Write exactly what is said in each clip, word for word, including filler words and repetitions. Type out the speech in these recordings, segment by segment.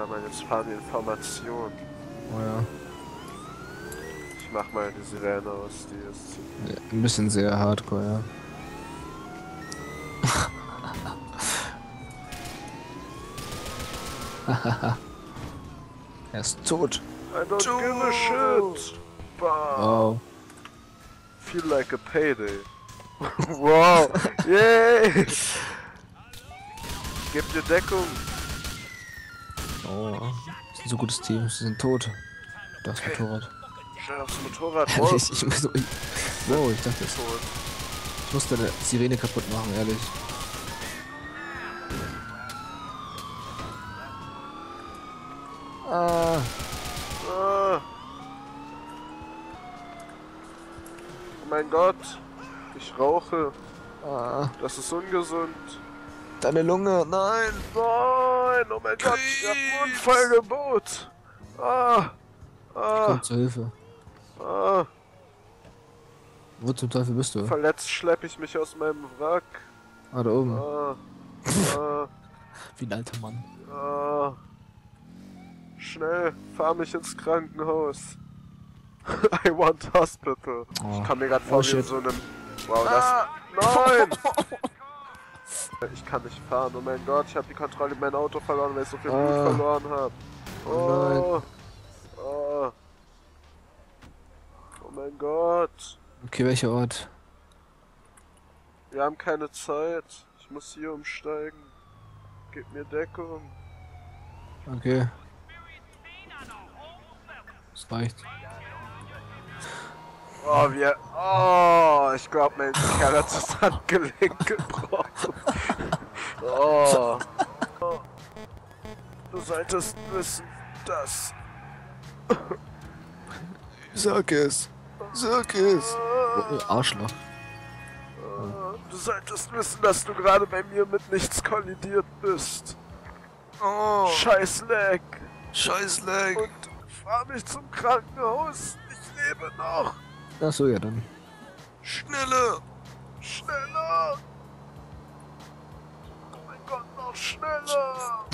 Ja, Mann, jetzt fahren die in Formation. Oh ja. Ich mach mal die Sirene aus, die ist... Ja, ein bisschen sehr hardcore, ja. Er ist tot. I don't Tot. give a shit! Bah. Wow. Feel like a payday. Wow! Yay! Gib dir Deckung! Oh. Das ist ein so gutes Team. Sie sind tot. Das Okay. Motorrad. Schnell aufs Motorrad. Wow! Ehrlich, ich muss so. Ich, wow, ich dachte, Tot. ich muss deine Sirene kaputt machen, ehrlich. Ah. Ah. Oh mein Gott! Ich rauche. Ah. Das ist ungesund. Deine Lunge, nein! Nein! Oh mein Gott! Ich hab ein Unfallgebot! Ah! Ah! Komm zur Hilfe. Ah! Wo zum Teufel bist du? Verletzt schleppe ich mich aus meinem Wrack. Ah, da oben. Ah! Ah! Wie ein alter Mann. Ah! Schnell! Fahr mich ins Krankenhaus! I want hospital! Oh. Ich kann mir grad Oh, vor wie in shit. so einem... Wow, das... Nein! Ich kann nicht fahren, oh mein Gott, ich habe die Kontrolle über mein Auto verloren, weil ich so viel Blut Ah. verloren habe. Oh Oh, oh. Oh mein Gott. Okay, welcher Ort? Wir haben keine Zeit. Ich muss hier umsteigen. Gib mir Deckung. Okay. Das reicht. Oh, wir... Oh, ich glaube, mein Kerl hat das Handgelenk gebrochen. Oh. Oh. Du solltest wissen, dass... Sag es. Sag es. Oh, Arschloch. du solltest wissen, dass du gerade bei mir mit nichts kollidiert bist. Oh. Scheiß Leck. Scheiß Leck. Und fahr mich zum Krankenhaus. Ich lebe noch. Ach so, ja dann. Schneller. Schneller. Oh mein Gott, noch schneller.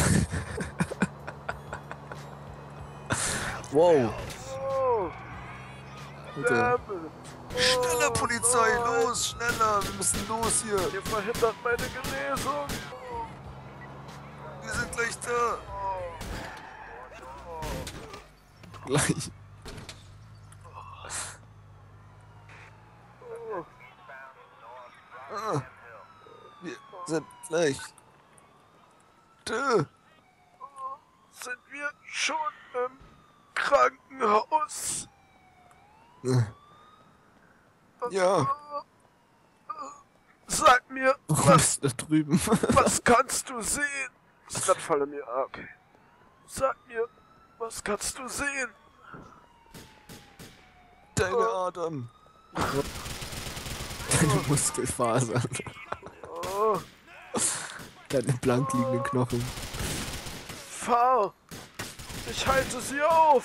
Wow. Oh. Bitte. Damn it. Schneller, Oh, Polizei, nein. los, schneller, wir müssen los hier. Ihr verhindert meine Genesung. Wir sind gleich da. Gleich. Oh. Ah, wir sind gleich. Da. Sind wir schon im Krankenhaus? Ja. Sag mir, Du was, bist da drüben. was kannst du sehen? Ist grad voll in mir. Ah, okay. Sag mir, was kannst du sehen? Deine Adern. Deine Muskelfasern. Oh, Deine blank liegenden Knochen. fahr! Ich halte sie auf!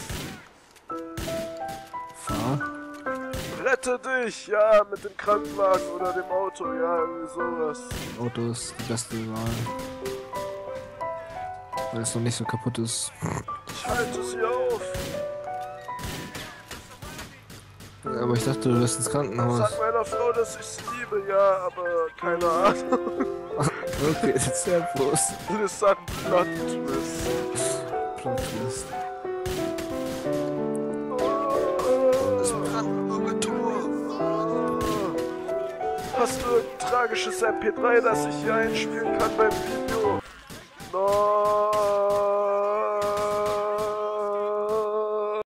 Fahr. Rette dich! Ja, mit dem Krankenwagen oder dem Auto, ja, irgendwie sowas. Auto ist die beste Wahl. Weil es noch nicht so kaputt ist. Ich halte sie auf! Ja, aber ich dachte, du wirst ins Krankenhaus. Sag meiner Frau, dass ich sie liebe, ja, aber keine Ahnung. Okay, das ist sehr bloß. Das ist ein Plot-Twist. Plot Twist. Das Brandenburger Tor. Hast du ein tragisches M P drei, das ich hier einspielen kann beim Video?